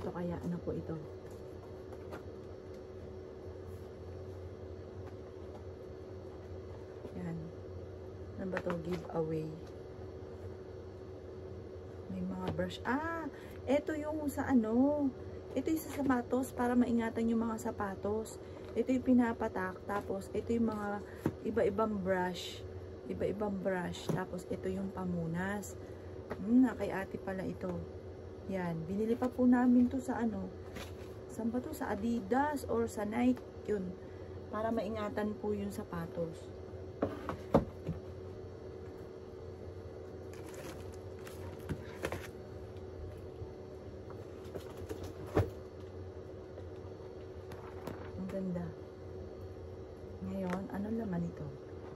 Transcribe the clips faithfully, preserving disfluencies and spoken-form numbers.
ito kaya ano po ito. Yan. Ano ba to? Giveaway. May mga brush. Ah! Ito yung sa ano. Ito yung sa sapatos para maingatan yung mga sapatos. Ito yung pinapatak. Tapos, ito yung mga iba-ibang brush. Iba-ibang brush. Tapos, ito yung pamunas. Hmm, na kay ate pala ito. Yan. Binili pa po namin to sa ano. Saan ba to? Sa Adidas or sa Nike. Yun. Para maingatan po yung sapatos. Ang ganda. Ngayon, ano laman ito?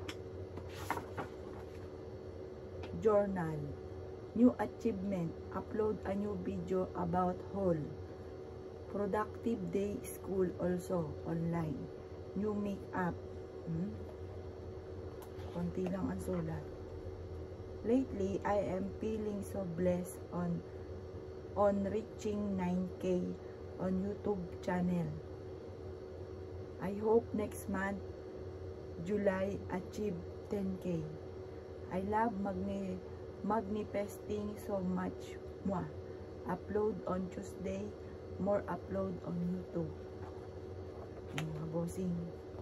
Journal. New achievement. Upload a new video about haul. Productive day school also online. New makeup. Hmm? Konti lang ang sulat. Lately, I am feeling so blessed on on reaching nine K on YouTube channel. I hope next month, July, achieve ten K. I love magni manifesting so much. Mwah. Upload on Tuesday, more upload on YouTube. Mga bossing.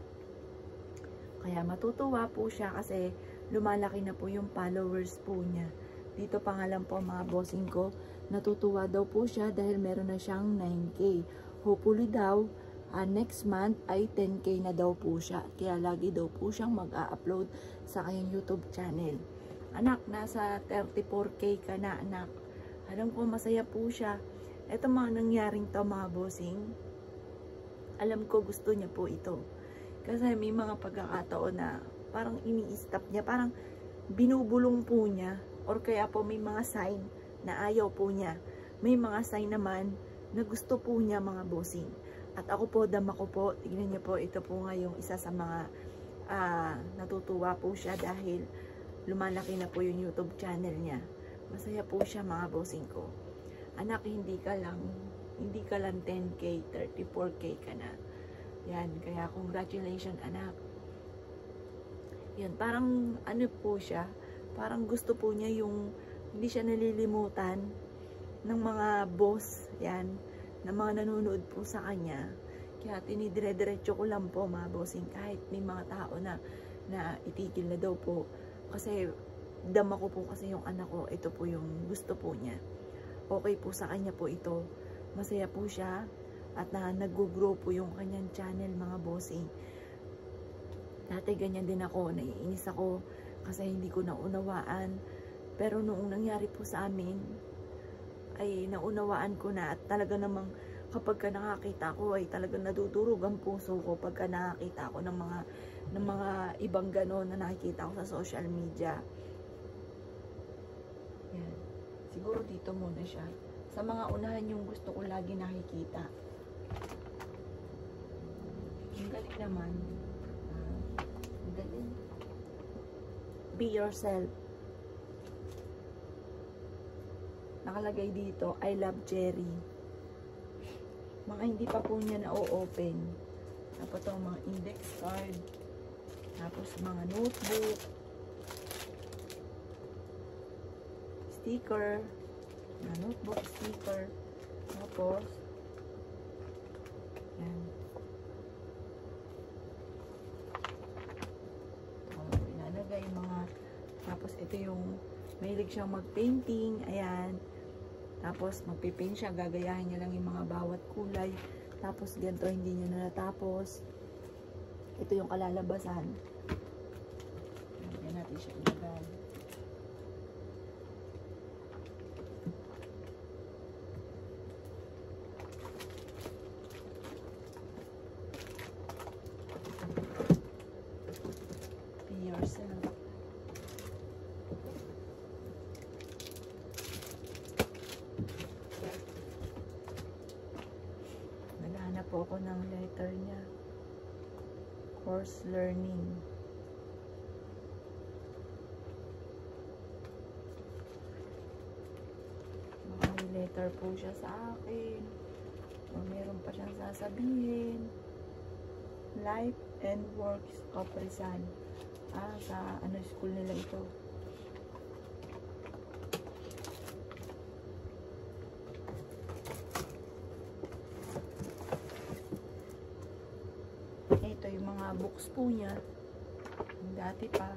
Kaya matutuwa po siya kasi lumalaki na po yung followers po niya. Dito pa nga lang po mga bossing ko, natutuwa daw po siya dahil meron na siyang nine K. Hopefully daw, uh, next month ay ten K na daw po siya. Kaya lagi daw po siyang mag-a-upload sa kanyang YouTube channel. Anak, nasa thirty-four K ka na, anak. Alam ko, masaya po siya. Ito mga nangyaring to mga bossing. Alam ko gusto niya po ito. Kasi may mga pagkakataon na parang ini-stop niya. Parang binubulong po niya. Or kaya po may mga sign na ayaw po niya. May mga sign naman na gusto po niya mga bossing. At ako po, dama ko po. Tignan niyo po, ito po nga yung isa sa mga uh, natutuwa po siya dahil lumalaki na po yung YouTube channel niya. Masaya po siya mga bossing ko. Anak, hindi ka lang, hindi ka lang ten K, thirty-four K ka na. Yan, kaya congratulations anak. Yan, parang ano po siya, parang gusto po niya yung, hindi siya nalilimutan ng mga boss, yan, ng mga nanonood po sa kanya. Kaya tinidire-diretso ko lang po mga bossing, kahit may mga tao na, na itigil na daw po. Kasi dama ko po kasi yung anak ko, ito po yung gusto po niya. Okay po sa kanya po ito. Masaya po siya at na, nag-grow po yung kanyang channel mga bossing. Dati ganyan din ako, naiinis ako kasi hindi ko naunawaan. Pero noong nangyari po sa amin, ay naunawaan ko na at talaga namang kapag ka nakakita ko ay talagang nadudurog ang puso ko pagka nakakita ko ng mga, ng mga ibang ganon na nakikita ko sa social media. Yan. Siguro dito muna siya. Sa mga unahan yung gusto ko lagi nakikita. Ang galing naman. Uh, ang galing. Be yourself. Nakalagay dito, I love Jerry. Mga hindi pa po niya na-open. Tapos ito, mga index card. Tapos mga notebook. Sticker. Mga notebook, sticker. Tapos, yan. Oh, inalagay mga, tapos ito yung, mahilig siyang mag-painting. Ayan. Tapos, magpipaint siya. Gagayahin niya lang yung mga bawat kulay. Tapos, ganito, hindi niya na natapos. Ito yung kalalabasan. Lagyan natin siya ilagay. Be yourself. Naghahanap po ako ng letter niya. Course learning. May letter po siya sa akin. O meron pa siyang sasabihin. Life and Works of Rizal. Ah, sa ano school nila ito. Ito yung mga books po niya. Dati pa.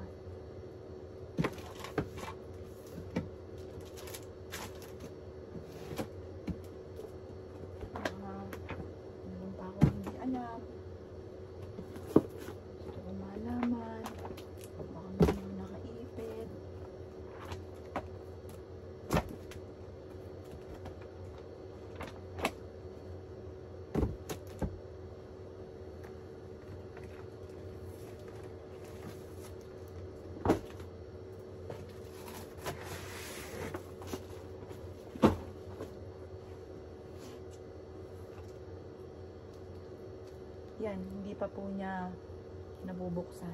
Yan, hindi pa po niya nabubuksan.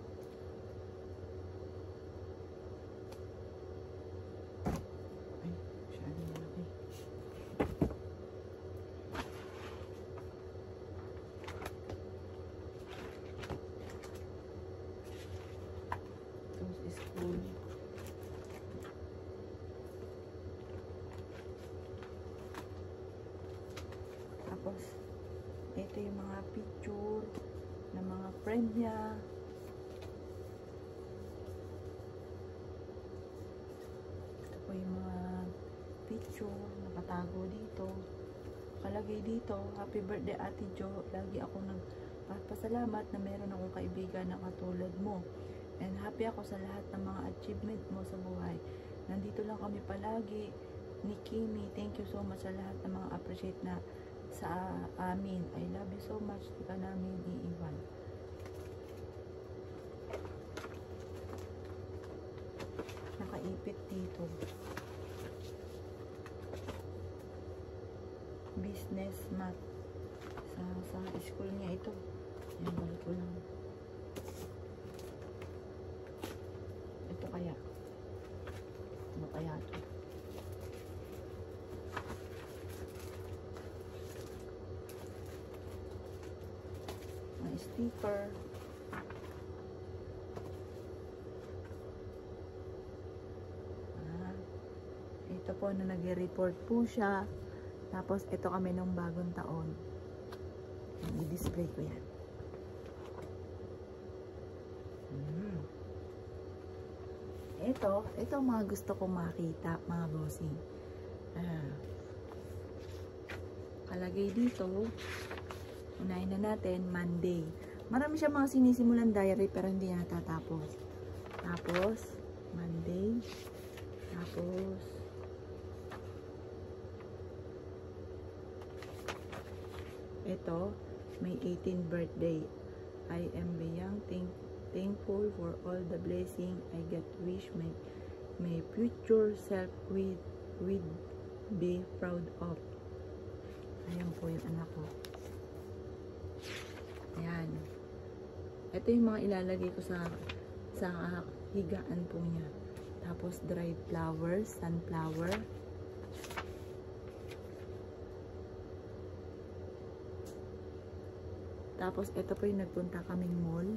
Ay, masyadong malaki. Ito is school. Tapos, ito yung mga picture ng mga friend niya. Ito po yung mga picture nakatago dito. Kalagay dito, happy birthday Ate Jo. Lagi ako nagpapasalamat na meron akong kaibigan na katulad mo. And happy ako sa lahat ng mga achievement mo sa buhay. Nandito lang kami palagi ni Kimi. Thank you so much sa lahat ng mga appreciate na sa amin. I love you so much. Di ka namin iiwan. Nakaipit dito. Business math. Sa, sa school niya ito. Yan, balik ko lang. Ito kaya. Ano kaya ito? Sticker. Ah, ito po na nag-report po siya. Tapos ito kami nung bagong taon. I-display ko yan. Hmm. Ito, ito mga gusto kong makita, mga bossing. Ah. Kalagay dito. Unahin na natin, Monday. Marami siya mga sinisimulan diary pero hindi na natatapos. Tapos, Monday. Tapos, ito, May eighteenth birthday. I am beyond thank, thankful for all the blessing I get wish my, my future self with, with be proud of. Ayan po yung anak ko. Ayan. Ito yung mga ilalagay ko sa sa higaan po niya. Tapos dried flowers, sunflower. Tapos ito po yung nagpunta kaming mall.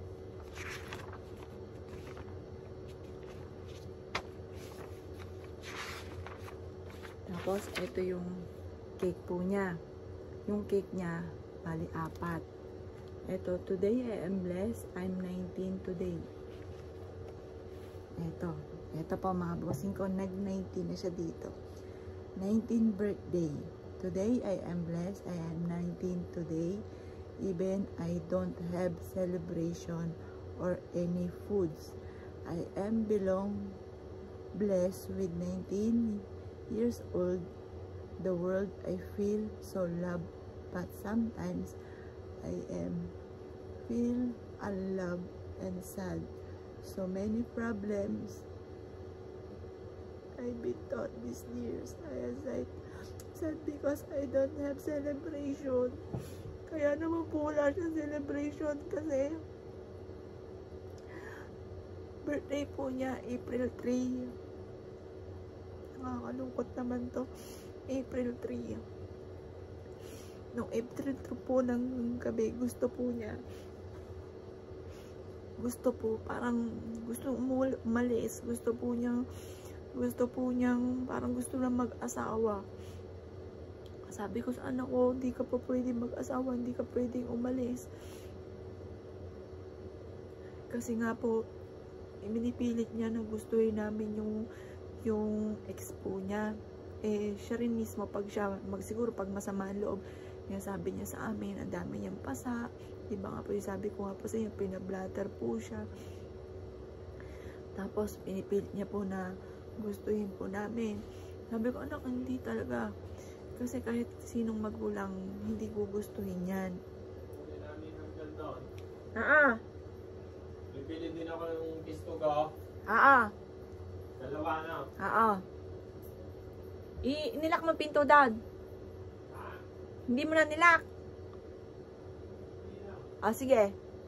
Tapos ito yung cake po niya. Yung cake niya, bali apat. Ito, today I am blessed. I'm nineteen today. Ito. Ito pa mga bossing ko. Nag nineteen na siya dito. nineteen birthday. Today I am blessed. I am nineteen today. Even I don't have celebration or any foods. I am belong blessed with nineteen years old. The world I feel so loved. But sometimes I am feel unloved and sad. So many problems I've been taught these years. I was like sad because I don't have celebration. Kaya naman po wala siyang celebration kasi birthday po niya April third. Nakakalungkot naman to. April third. nung April two po ng gabi, gusto po niya, gusto po, parang gusto umalis, gusto po niyang, gusto po niyang, parang gusto na mag-asawa. Sabi ko sa anak ko, hindi ka pa pwede mag-asawa, hindi ka pwedeng umalis. Kasi nga po, minipilit niya na gustuhin namin yung, yung ex po niya. Eh, siya rin mismo, pag siya, magsiguro pag masama ang loob, yung sabi niya sa amin, ang dami niyang pasa. Diba nga po yung sabi ko nga po sa inyo, pinablatter po siya. Tapos, pinipilit niya po na gustuhin po namin. Sabi ko, anak, hindi talaga. Kasi kahit sinong magulang, hindi gugustuhin yan. Hindi namin hanggang doon. Ah, Bibili din ako ng pisto ko. ah, Dalawa na. ah, I-nilak mo pinto, Dad. Ha? Hindi mo na nilak. Hindi na. Ah, sige.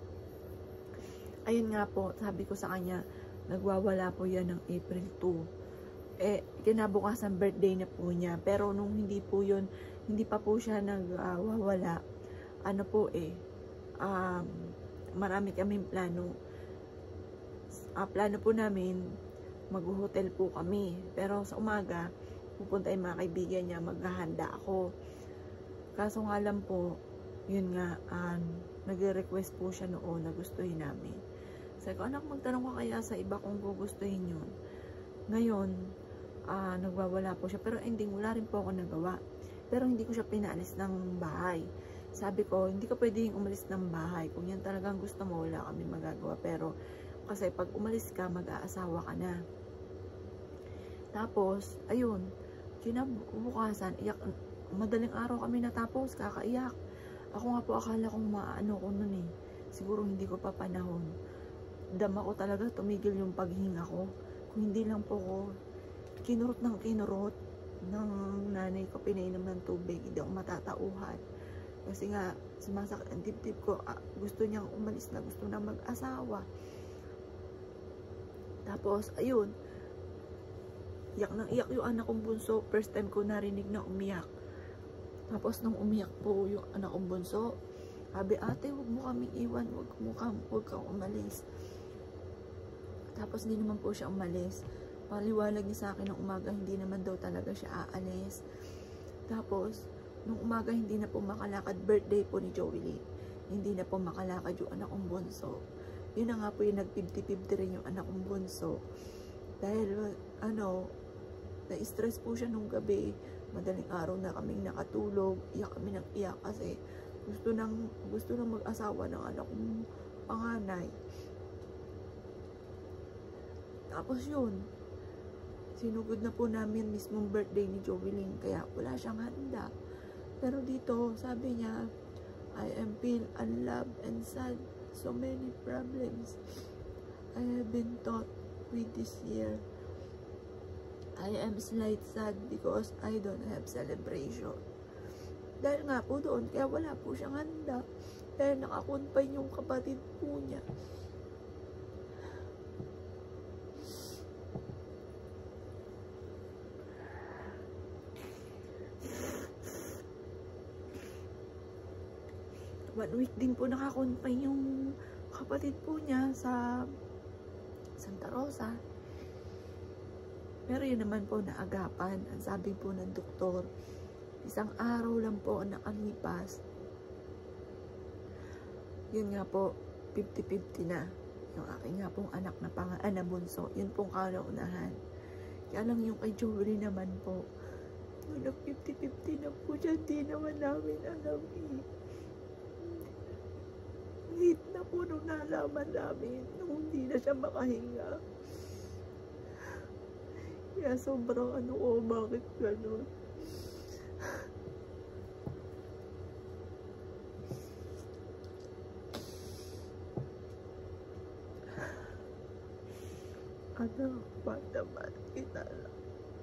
Ayun nga po, sabi ko sa kanya, nagwawala po yan ng April two. Eh, kinabukasan birthday na po niya. Pero nung hindi po yun, hindi pa po siya nagwawala. Ano po eh, um, marami kaming plano. Uh, plano po namin, mag-hotel po kami. Pero sa umaga, pupunta yung mga kaibigan niya, maghahanda ako. Kaso nga lang po, yun nga, um, nag-request po siya noon na gustuhin namin. Sabi ko, anak, magtanong ka kaya sa iba kung gugustuhin yun. Ngayon, uh, nagwawala po siya. Pero ending, wala rin po ako nagawa. Pero hindi ko siya pinaalis ng bahay. Sabi ko, hindi ka pwedeng umalis ng bahay. Kung yan talagang gusto mo, wala kami magagawa. Pero, kasi pag umalis ka, mag-aasawa ka na. Tapos, ayun, kinabukasan, iyak, madaling araw kami natapos, kakaiyak. Ako nga po, akala kong maano ko nun eh. Siguro hindi ko pa panahon. Dama ko talaga, tumigil yung paghinga ko. Kung hindi lang po ko, kinurot ng kinurot ng nanay ko, pinainom ng tubig, hindi ako matatauhan. Kasi nga, sumasakit ang dibdib ko, ah, gusto niyang umalis na, gusto na mag-asawa. Tapos, ayun, iyak nang iyak yung anak kong bunso. First time ko narinig na umiyak. Tapos nung umiyak po yung anak kong bunso, sabi, ate, huwag mo kaming iwan, huwag mo kang, huwag kang umalis. Tapos hindi naman po siya umalis. Paliwanag niya sa akin ng umaga, hindi naman daw talaga siya aalis. Tapos, nung umaga hindi na po makalakad, birthday po ni Joey. Hindi na po makalakad yung anak kong bunso. Yun na nga po yung nag-fifty fifty rin yung anak kong bunso. Dahil, ano, na-stress po siya nung gabi. Madaling araw na kaming nakatulog. Iyak kami ng iyak kasi gusto nang, gusto nang mag-asawa ng anak kong panganay. Tapos yun, sinugod na po namin mismong birthday ni Jovelyn. Kaya wala siyang handa. Pero dito, sabi niya, I am feel unloved and sad. So many problems I have been taught with this year. I am slight sad because I don't have celebration. Dahil nga po doon, kaya wala po siyang handa. Dahil nakakonfine yung kapatid po niya. One week din po nakakonfine yung kapatid po niya sa Santa Rosa. Pero yun naman po naagapan. Ang sabi po ng doktor, isang araw lang po ang nakalipas. Yun nga po, fifty fifty na. Yung aking nga pong anak na pangaan na bunso, yun pong kalaunahan. Kaya lang yung kay Jory naman po, nung nag fifty fifty na po siya, di naman namin alam eh. Hit na po nung nalaman namin nung hindi na siya makahinga. Kaya sobrang ano ko, bakit gano'n? Anak, bata ba kita lang?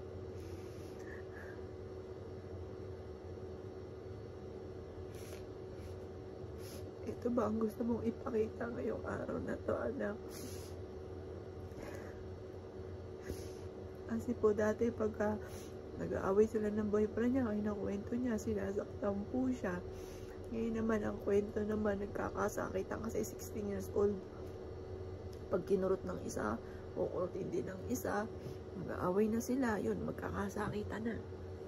Ito ba ang gusto mong ipakita ngayong araw na to, anak? Kasi po dati pagka nag-aaway sila ng boyfriend niya, ay nakwento niya, sinasaktan po siya. Ngayon naman, ang kwento naman, nagkakasakitan kasi sixteen years old. Pag kinurot ng isa, kukurutin din ng isa, mag-aaway na sila, yun, magkakasakitan na.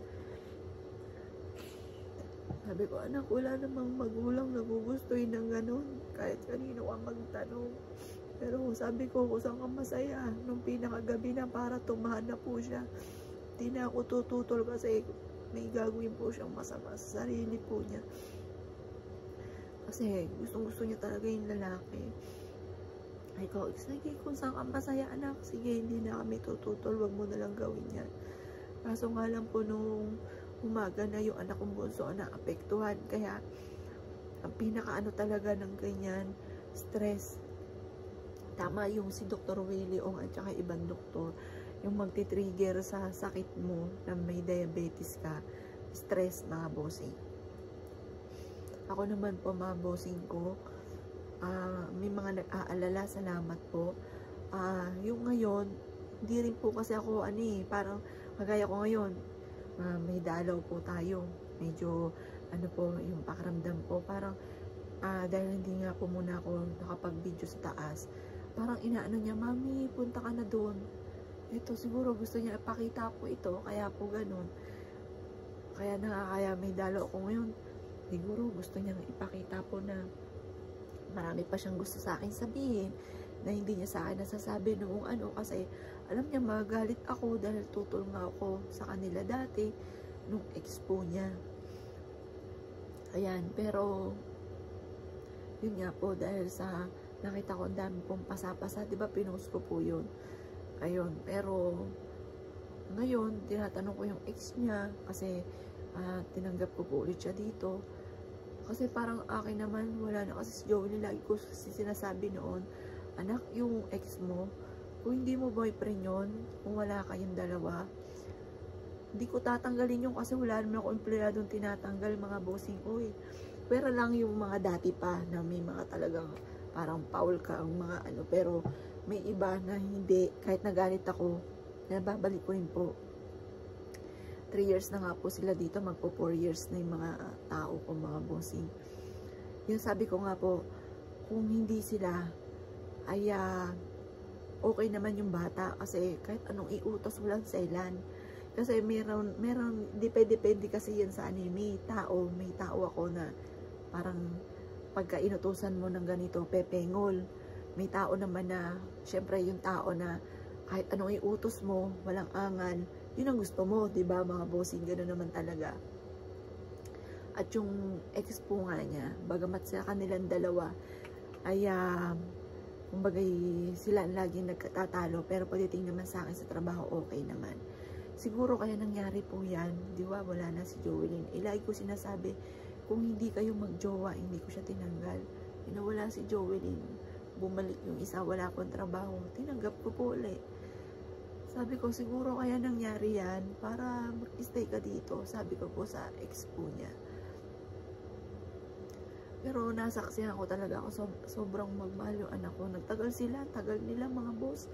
Sabi ko, anak, wala namang magulang nagugustuhin ng ganun, kahit kanino ka magtanong. Pero sabi ko, kung saan ka masaya, nung pinakagabi na para tumahan na po siya, di na ako tututol kasi may gagawin po siyang masama sa sarili po niya. Kasi gustong gusto niya talaga yung lalaki. Ay ko, sige, kung saan ka masaya, anak, sige, hindi na kami tututol, wag mo na lang gawin yan. Kaso nga lang po nung umaga na yung anak kong bunso na apektuhan, kaya ang pinakaano talaga ng ganyan, stress. Tama yung si Doctor Willie Ong at saka ibang doktor, yung magti-trigger sa sakit mo na may diabetes ka, stress, mga bossing. Ako naman po, mga bossing ko, uh, may mga nag-aalala, salamat po. Uh, yung ngayon, hindi rin po kasi ako, ano eh, parang kagaya ko ngayon, uh, may dalaw po tayo. Medyo, ano po, yung pakiramdam po, parang, uh, dahil hindi nga po muna ako nakapag-video sa taas, parang inaano niya, mami, punta ka na doon. Ito, siguro gusto niya ipakita po ito, kaya po ganun. Kaya nakakaya may dalaw ako ngayon. Siguro gusto niyang ipakita po na marami pa siyang gusto sa akin sabihin na hindi niya sa akin nasasabi noong ano, kasi alam niya magalit ako dahil tutol nga ako sa kanila dati nung expo niya. Ayan, pero yun nga po, dahil sa nakita ko ang dami pong pasapasa, di ba pinost ko po yun. Ayun, pero ngayon tinatanong ko yung ex niya kasi uh, tinanggap ko po ulit siya dito. Kasi parang akin naman, wala na kasi si Joey, lagi ko sinasabi noon, anak, yung ex mo, kung hindi mo boyfriend yun, kung wala kayong dalawa, hindi ko tatanggalin yun kasi wala naman ako empleyadong tinatanggal, mga bossing ko eh. Pero lang yung mga dati pa na may mga talagang parang foul ka ang mga ano, pero may iba na hindi, kahit nagalit ako, nababalik ko rin po. three years na nga po sila dito, magpo four years na yung mga tao ko, mga bossing. Yung sabi ko nga po, kung hindi sila, ay uh, okay naman yung bata, kasi kahit anong iutos, walang selan. Kasi meron, meron, depende-depende kasi yan sa ano, may tao, may tao ako na parang pagka inutusan mo ng ganito, pepengol. May tao naman na, syempre yung tao na kahit anong iutos mo, walang angal, yun ang gusto mo, di ba mga bossing, gano'n naman talaga. At yung ex po nga niya, bagamat sa kanilang dalawa, ay, uh, kumbaga sila laging nagkatatalo, pero pagdating naman sa akin sa trabaho, okay naman. Siguro kaya nangyari po yan, di ba, wala na si Joelyn. Ilagi ko sinasabi, kung hindi kayo magjowa, hindi ko siya tinanggal. Inawala si Joelyn, bumalik yung isa, wala akong trabaho, tinanggap ko po ulit. Sabi ko, siguro kaya nangyari yan para mag-stay ka dito. Sabi ko po sa ex po niya. Pero nasaksihan ko talaga ako, so, sobrang magmahal yung anak ko. Nagtagal sila, tagal nila mga boss.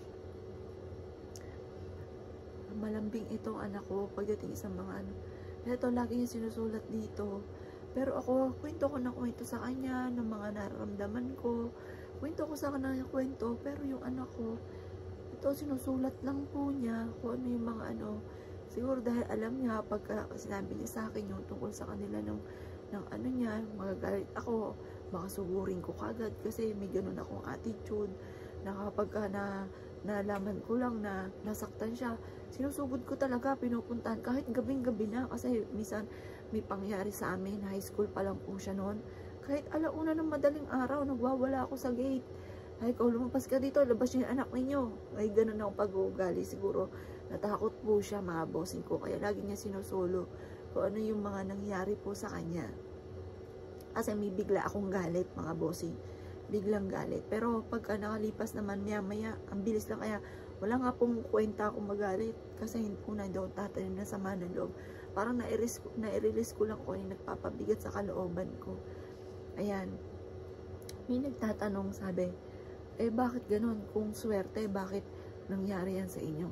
Malambing itong anak ko pagdating sa mga ano. Ito, lagi yung sinusulat dito. Pero ako, kwento ko na kwento sa kanya, ng mga nararamdaman ko. Kwento ko sa kanya ng kwento, pero yung anak ko, ito, sinusulat lang po niya kung ano yung mga ano. Siguro dahil alam niya, pagka sinabi niya sa akin yung tungkol sa kanila ng, ng ano niya, magagalit ako, makasugurin ko kagad kasi may ganun akong attitude na kapag ka na nalaman ko lang na nasaktan siya, sinusugod ko talaga, pinupuntahan kahit gabing-gabi na kasi minsan may pangyari sa amin, high school pa lang po siya noon. Kahit alauna ng madaling araw, nagwawala ako sa gate. Ay, kung lumabas ka dito, labas yung anak ninyo. Ay, ganun akong pag-uugali. Siguro, natakot po siya, mga bossing ko. Kaya lagi niya sinusulo kung ano yung mga nangyari po sa kanya. Kasi may bigla akong galit, mga bossing. Biglang galit. Pero pagka nakalipas naman niya, maya, ang bilis lang. Kaya wala nga pong kwenta akong magalit. Kasi hindi po na daw tatanim na sama ng loob. Parang nai-release ko lang kung ano nagpapabigat sa kalooban ko. Ayan. May nagtatanong, sabi, eh bakit ganun? Kung swerte, bakit nangyari yan sa inyo?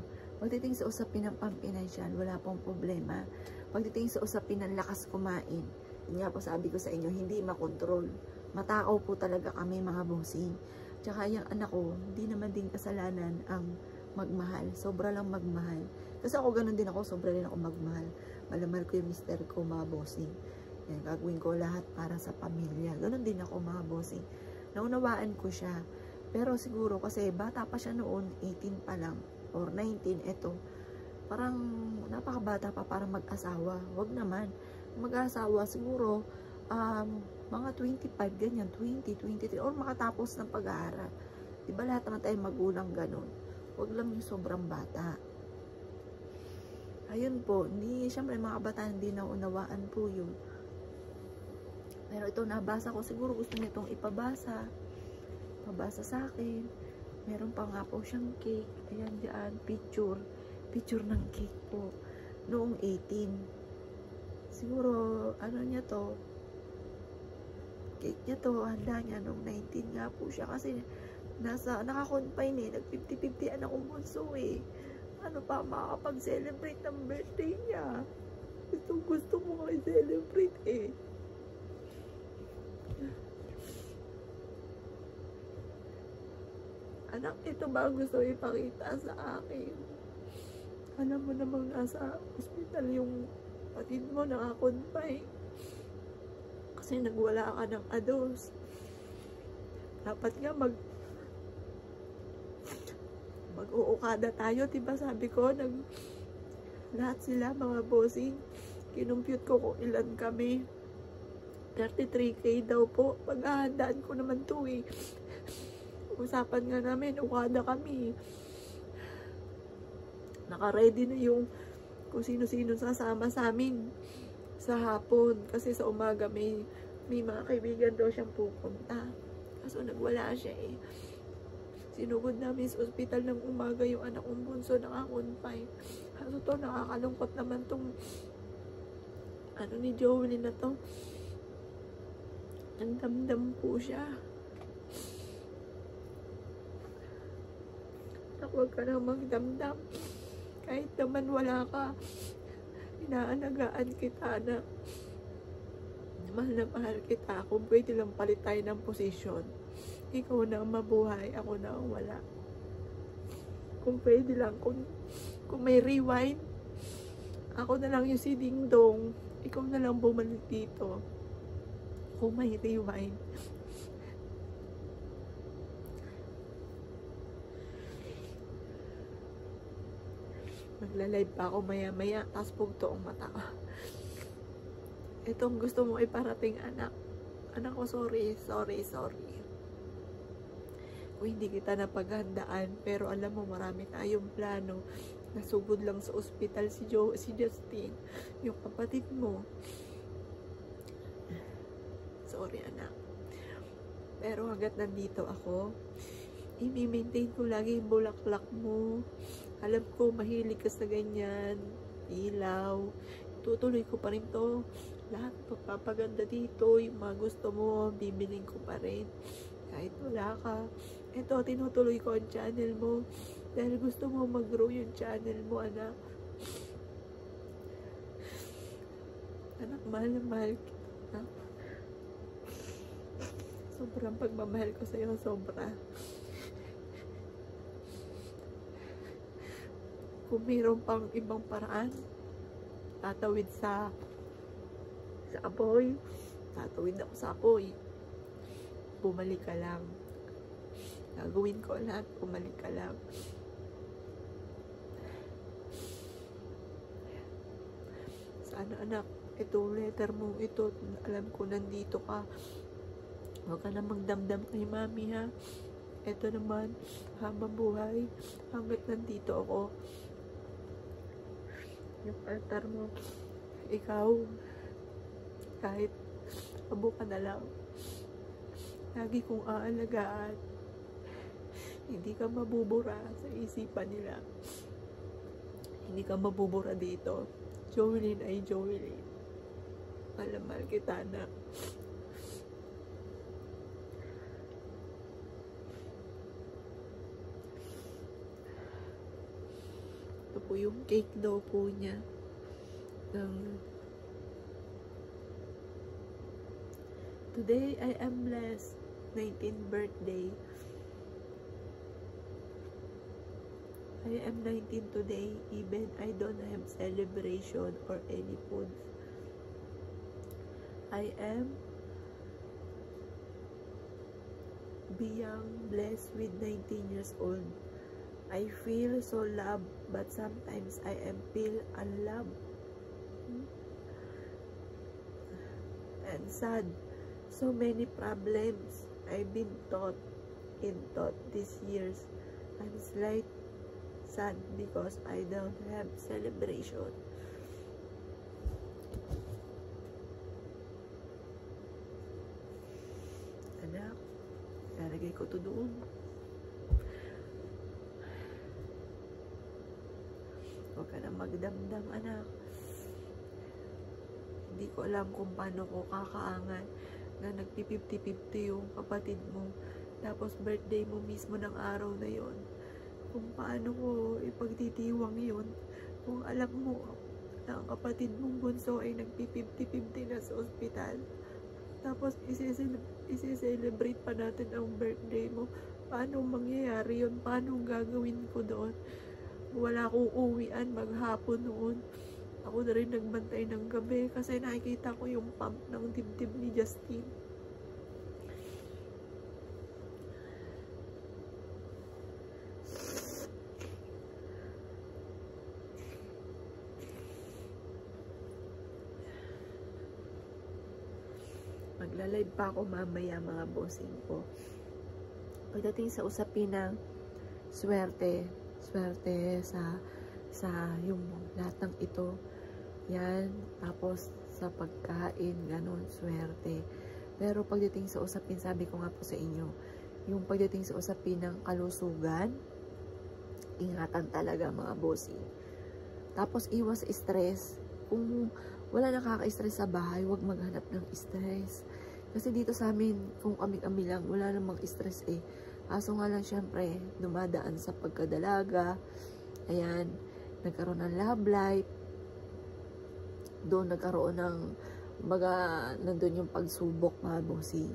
Pagdating sa usapin ng pampinansyal, wala pong problema. Pagdating sa usapin ng lakas kumain, yun nga po sabi ko sa inyo, hindi makontrol. Matakaw po talaga kami mga bossing. Tsaka yung anak ko, hindi naman din kasalanan ang magmahal. Sobra lang magmahal. Kasi ako ganun din ako, sobra rin ako magmahal. Malamal ko yung mister ko mga bossing. Yan, gagawin ko lahat para sa pamilya. Ganun din ako mga bossing. Naunawaan ko siya. Pero siguro kasi bata pa siya noon, eighteen pa lang. Or nineteen, eto, parang napakabata pa para mag-asawa. Wag naman. Mag-asawa, siguro, um, mga twenty-five, ganyan, twenty, twenty-three, or makatapos ng pag-aaral. Diba lahat naman tayo magulang ganun? Wag lang yung sobrang bata. Ayun po, hindi, syempre mga bata hindi naunawaan po yun. Pero ito nabasa ko, siguro gusto nitong ipabasa. Pabasa sa akin. Meron pa nga po siyang cake. Ayan dyan, picture. Picture ng cake po. Noong eighteen. Siguro, ano niya to? Cake niya to, handa niya noong nineteen nga po siya. Kasi, nasa, naka-confine eh. Nag-fifty fifty anak kong bunso eh. Ano pa, makakapag-celebrate ng birthday niya. Gusto, gusto mo nga i-celebrate eh. Anak, ito ba ang gusto ipakita sa akin? Alam mo namang nasa hospital yung patid mo, nakakonfine. Kasi nagwala ka ng ados. Dapat nga mag mag-uukada tayo, diba sabi ko, nag lahat sila mga bossing, kinumpute ko kung ilan kami. thirty-three K daw po. Paghahandaan ko naman to eh. Usapan nga namin, ukada kami. Naka-ready na yung kung sino-sino sasama sa amin sa hapon. Kasi sa umaga may, may mga kaibigan daw siyang pupunta. Kaso nagwala siya eh. Sinugod namin sa ospital ng umaga yung anak kong bunso naka-confine. Kaso to, nakakalungkot naman tong ano ni Joey na to. Ang damdam po siya. Huwag ka nang magdamdam. Kahit naman wala ka, inaalagaan kita na mahal na mahal kita. Kung pwede lang palit tayo ng posisyon. Ikaw na ang mabuhay, ako na ang wala. Kung pwede lang, kung, kung may rewind, ako na lang yung si Ding Dong, ikaw na lang bumalik dito. Kung may rewind. Magla-live pa ako maya-maya, tapos pugto ang mata ko. Itong gusto mo iparating, anak. Anak ko, sorry, sorry, sorry. Kung hindi kita napaghandaan, pero alam mo, marami tayong plano. Nasugod lang sa ospital si Joe, si Justin, yung kapatid mo. Sorry, anak. Pero hanggat nandito ako, i-maintain ko lagi yung bulaklak mo. Alam ko, mahilig ka sa ganyan. Ilaw. Tutuloy ko pa rin to. Lahat pagpapaganda dito. Yung mga gusto mo, bibiling ko pa rin. Kahit wala ka. Ito, tinutuloy ko ang channel mo. Dahil gusto mo mag-grow yung channel mo, anak. Anak, mahal na mahal kita. Sobrang pagmamahal ko sa'yo, sobra. Kung mayroon pang ibang paraan, tatawid sa sa apoy, tatawid ako sa apoy. Bumalik ka lang. Gagawin ko lahat, bumalik ka lang. Sana anak, ito letter mo, ito, alam ko nandito ka. Huwag ka na magdamdam kay mami ha. Ito naman, habang buhay, hanggat nandito ako. Yung altar mo, ikaw, kahit abo ka na lang, lagi kong aalagaan. Hindi ka mabubura sa isipan nila. Hindi ka mabubura dito. Joelyn ay Joelyn. Malamal kita na. Ito po yung cake daw po niya. Um, Today, I am blessed. nineteenth birthday. I am nineteen today, even I don't have celebration or any food. I am being blessed with nineteen years old. I feel so loved, but sometimes I am feel unloved and sad. So many problems I've been taught in taught these years. I'm slight sad because I don't have celebration. Anak, lalagay ko to doon. Huwag ka na magdamdam, anak. Hindi ko alam kung paano ko kakaangan na nagpi fifty fifty yung kapatid mo. Tapos birthday mo mismo ng araw na yon. Kung paano ko ipagtitiwang yun. Kung alam mo na ang kapatid mong bunso ay nagpi fifty fifty na sa ospital. Tapos isi-celebrate pa natin ang birthday mo. Paano mangyayari yun? Paano gagawin ko doon? Wala akong uwian maghapon noon. Ako na rin nagbantay ng gabi kasi nakikita ko yung pump ng dibdib ni Justin. Magla-live pa ako mamaya mga bossing ko. Pagdating sa usapin ng swerte, swerte sa sa yung lahat ng ito, yan, tapos sa pagkain, ganun, swerte. Pero pagdating sa usapin, sabi ko nga po sa inyo, yung pagdating sa usapin ng kalusugan, ingatan talaga mga bossing. Tapos iwas stress. Kung wala nakaka-stress sa bahay, huwag maghanap ng stress. Kasi dito sa amin, kung kami-kami lang, wala namang stress eh. Kaso nga lang syempre, dumadaan sa pagkadalaga, ayan, nagkaroon ng love life, doon nagkaroon ng baga, nandun yung pagsubok mga bossing.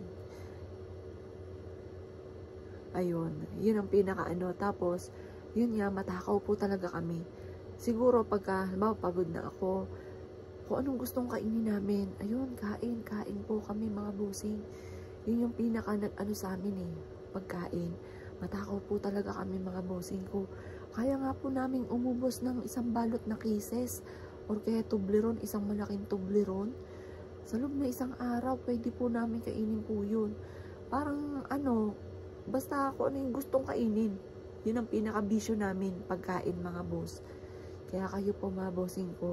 Ayun, yun ang pinaka-ano. Tapos, yun nga, matakaw po talaga kami. Siguro, pagka, halimbawa, pagod na ako, kung anong gustong kainin namin, ayun, kain, kain po kami mga bossing. Yun yung pinaka nag-ano sa amin eh, pagkain. Matakaw po talaga kami mga bossing ko. Kaya nga po namin umubos ng isang balot na cases or kaya tubleron, isang malaking tubleron. Sa loob na isang araw, pwede po namin kainin po yun. Parang ano, basta ako ano yung gustong kainin. Yun ang pinaka-bisyo namin, pagkain mga boss. Kaya kayo po mga bossing ko,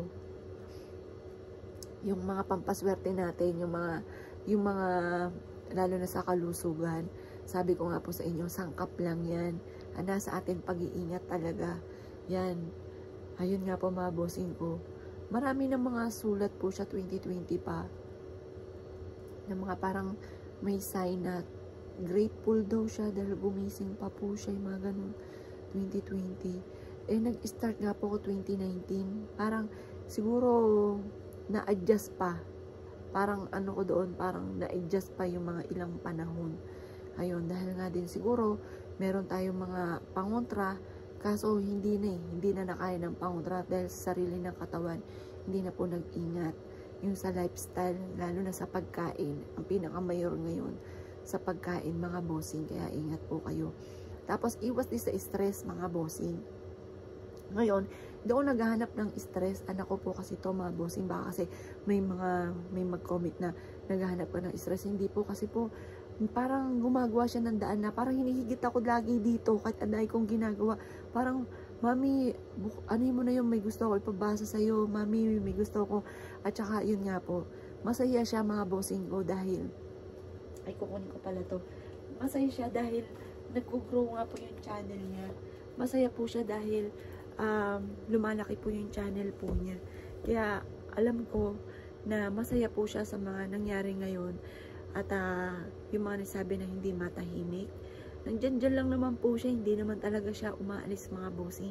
yung mga pampaswerte natin, yung mga, yung mga, lalo na sa kalusugan, sabi ko nga po sa inyo, sangkap lang yan. Ana sa atin pag-iingat talaga. Yan. Ayun nga po mga bossing ko. Marami ng mga sulat po siya twenty twenty pa. Na mga parang may sign na grateful daw siya dahil gumising pa po siya, yung mga ganun. twenty twenty. Eh, nag-start nga po ako twenty nineteen. Parang siguro na-adjust pa. Parang ano ko doon, parang na-adjust pa yung mga ilang panahon. Ayun, dahil nga din siguro, meron tayong mga pangontra, kaso hindi na eh, hindi na nakaya ng pangontra dahil sa sarili ng katawan, hindi na po nag-ingat. Yung sa lifestyle, lalo na sa pagkain, ang pinakamayor ngayon, sa pagkain mga bossing, kaya ingat po kayo. Tapos, iwas din sa stress mga bossing. Ngayon, doon naghahanap ng stress, anak ko po kasi to mga bossing, baka kasi may mga, may mag-comment na naghahanap ka ng stress, hindi po kasi po, parang gumagawa siya ng daan na parang hinihigit ako lagi dito kahit anday kong ginagawa. Parang, mami, ano mo na yung may gusto ko ipabasa sa'yo, mami, may gusto ko. At saka, yun nga po, masaya siya mga bossing ko dahil, ay kukunin ko pala to, masaya siya dahil nag-grow nga po yung channel niya. Masaya po siya dahil um, lumalaki po yung channel po niya. Kaya, alam ko na masaya po siya sa mga nangyari ngayon. At uh, yung mga nasabi na hindi matahimik, nandyan dyan lang naman po siya, hindi naman talaga siya umaalis mga bossing.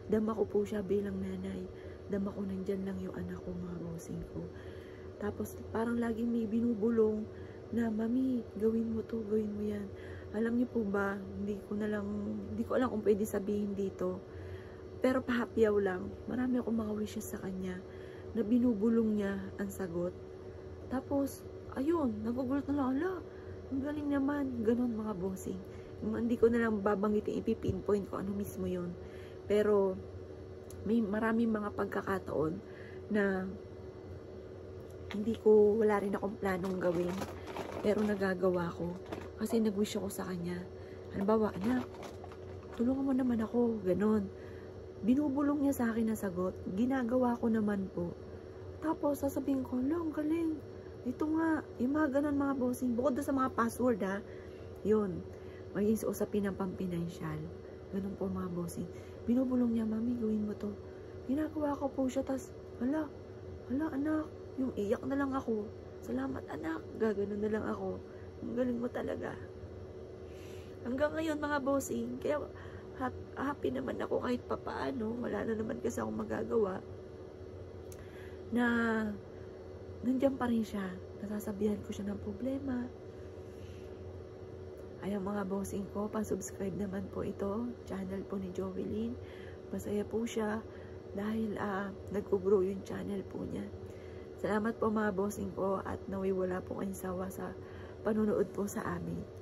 Dama ko po siya bilang nanay. Dama ko nandyan lang yung anak ko, mga bossing ko. Tapos parang laging may binubulong na, mami, gawin mo to, gawin mo yan. Alam niyo po ba, hindi ko na lang, hindi ko alam kung pwede sabihin dito. Pero pahapyaw lang, marami akong mga wishes sa kanya na binubulong niya ang sagot. Tapos, ayun, nagugulat na lang, ala, ang galing naman, ganun mga bossing. Hindi ko na lang babanggitin, ipipinpoint ko ano mismo yun. Pero, may maraming mga pagkakataon na hindi ko, wala rin akong planong gawin. Pero nagagawa ko. Kasi nag-wish ako sa kanya. Halimbawa, anak, tulungan mo naman ako, ganun. Binubulong niya sa akin na sagot, ginagawa ko naman po. Tapos, sasabihin ko, lang, galing. Ito nga, yung mga ganun mga bossing, bukod sa mga password ha, yun, maging sa usapin ng pampinansyal. Ganun po mga bossing. Binubulong niya, mami, gawin mo to. Ginagawa ko po siya, tas, hala, hala anak, yung iyak na lang ako. Salamat anak, gaganon na lang ako. Ang galing mo talaga. Hanggang ngayon mga bossing, kaya happy naman ako kahit papaano, wala na naman kasi akong magagawa, na nandiyan pa rin siya. Nasasabihan ko siya ng problema. Ayan mga bossing ko, pa-subscribe naman po ito, channel po ni Jovelyn. Masaya po siya dahil uh, nag-grow yung channel po niya. Salamat po mga bossing ko at naway wala po kayong sawa sa panonood po sa amin.